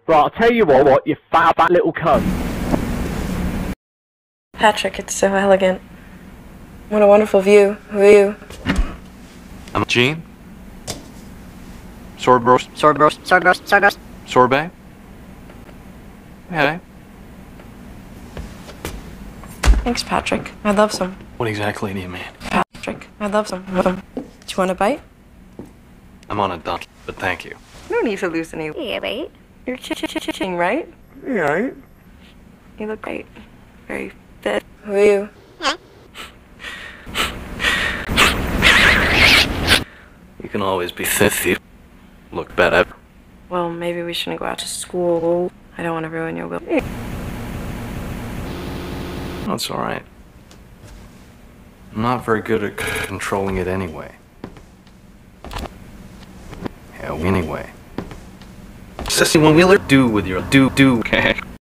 Right, I'll tell you what, you fat little cunt. Patrick, it's so elegant. What a wonderful view. Who are you? I'm Gene. Sorbet. Hey. Thanks, Patrick. I'd love some. What exactly do you mean? Patrick, I'd love some. Do you want a bite? I'm on a donkey, but thank you. No need to lose any. Yeah, right? You're ching, right? Yeah, right? You look great. Very fit. Who are you? You can always be thirsty. Look better. Well, maybe we shouldn't go out to school. I don't want to ruin your will. That's all right. I'm not very good at controlling it anyway. Yeah, anyway. Sissy one-wheeler, do with your do, okay?